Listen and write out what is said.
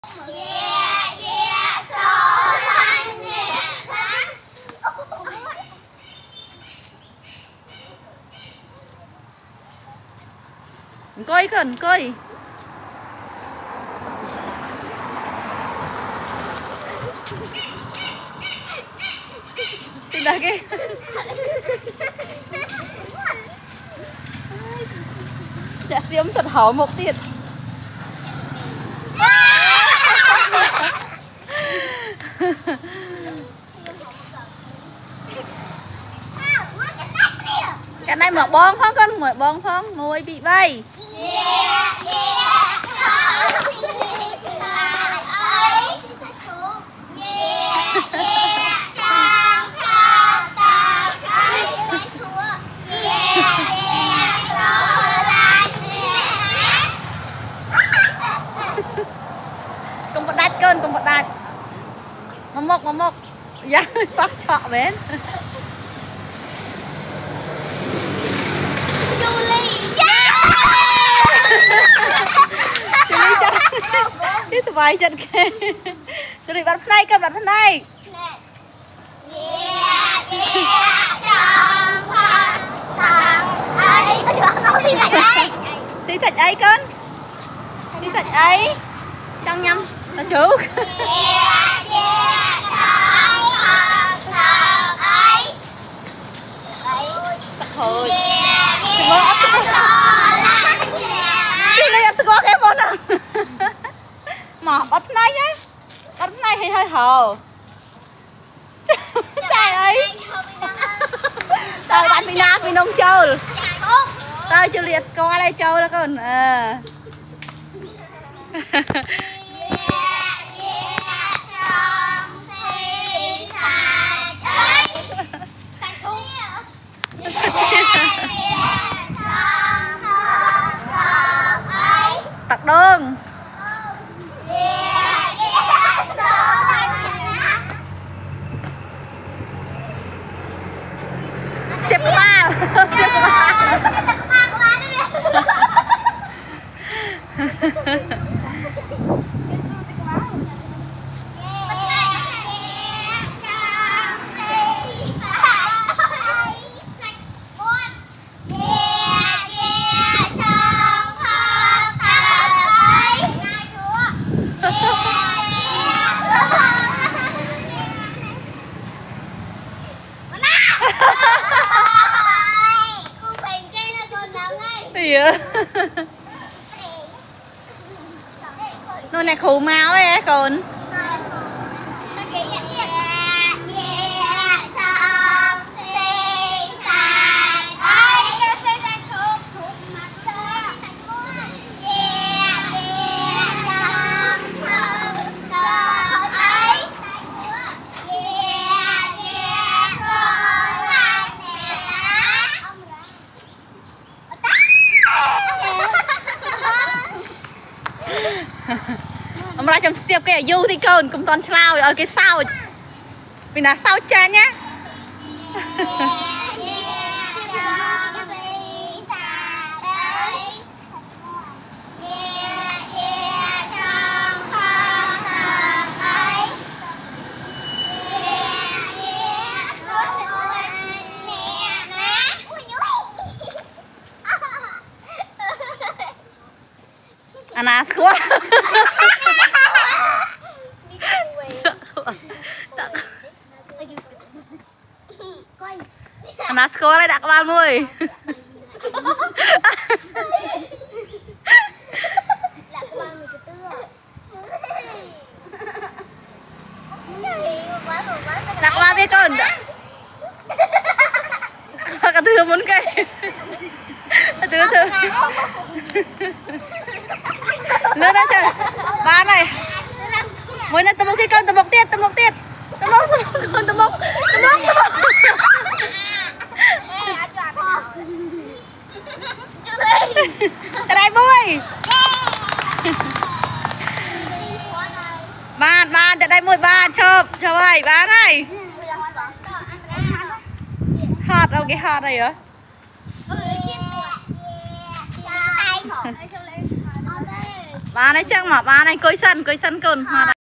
Coi cần coi. Tin cái. Dạ xiêm thật hổ một tiệt. Cái này mở bong phong con, mở bong phong, ngồi bị bay. Cùng bật đạch cơn, cùng bật đạch. Mà mốc. Dạ, phát trọ bến. Cái tụi bay chân kê. Tụi đi bắt này, cầm bắt này. Thì thạch ấy con. Thì thạch ấy. Trong nhâm nó chú. Thôi. Có cái món nào mà bắt này ấy, bắt này thì hơi hờ. Trời ơi, tao bạn bị nam bị nông châu, tao chưa liệt coi đây châu đó con. Tạc đơn. Tiếp cơ mà. Tiếp cơ nó này khủ máu ấy con. Ông ra trong xếp cái du thì con cũng toàn sao ở cái sao vì là sao cha nhá. Anas quá. Anas quá lại đặt vào môi. Đặt vào với con. Cả thứ muốn cây. Thứ. Lên đây trời. Ba này. Mới lên tầm một cái con, tầm một tiết. Tầm một. Cái này môi. Ba, cái đây môi ba chụp ơi, ba này. Hot đâu cái hot này hả? Ba này chắc mà ba này cối sân cơn.